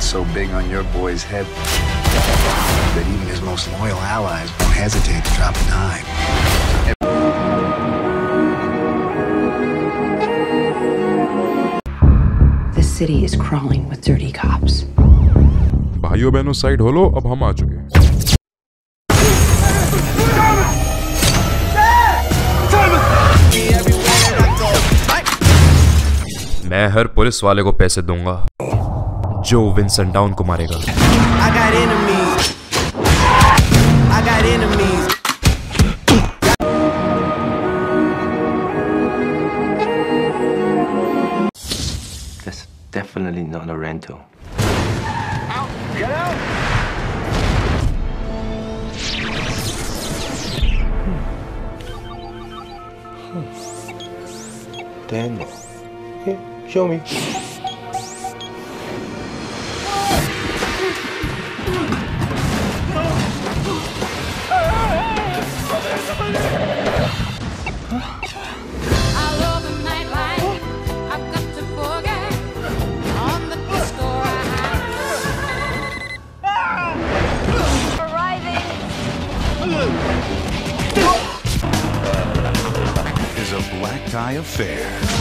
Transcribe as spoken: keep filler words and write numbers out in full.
gets so big on your boy's head that even his most loyal allies won't hesitate to drop a dime. The city is crawling with dirty cops. भाइयों बहनों side हो लो, अब हम आ चुके हैं। मैं हर police वाले को पैसे दूंगा जो विंसेंट टाउन को मारेगा। I got enemies. I got enemies. That's definitely not a rental. Out! Get out! Daniel. Here, show me. Is a black tie affair.